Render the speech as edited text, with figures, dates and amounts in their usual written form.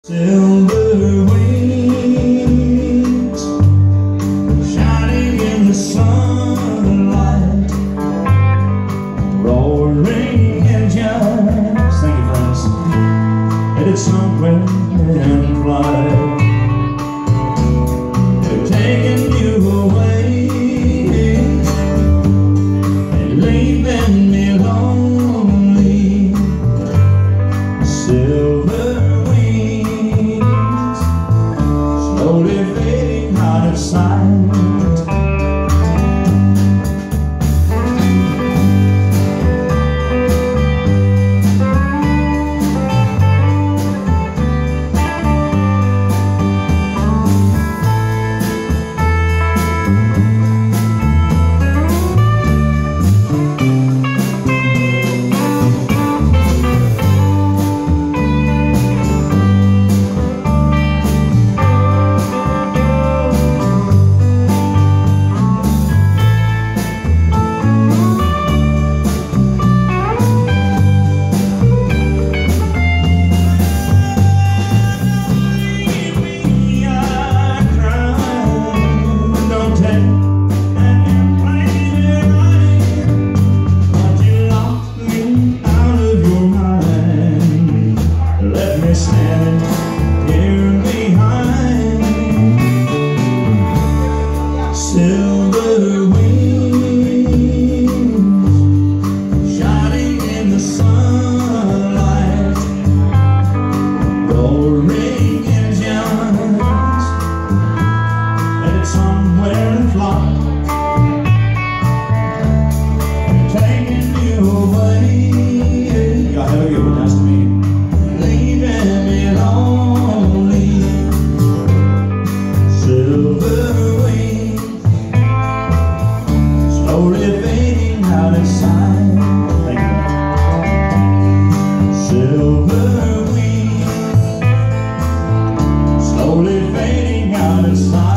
Silver wings shining in the sunlight, roaring engines. Thank you, friends. Headed somewhere in flight. They're taking you away and leaving me lonely. Silver slowly fading out of sight. Standing here behind, silver wings shining in the sunlight, roaring engines headed somewhere in flight, taking you away. Y'all have a good one. Nice to meet you. Leaving me lonely. Silver wings slowly fading out of sight. Thank you. Silver wings slowly fading out of sight.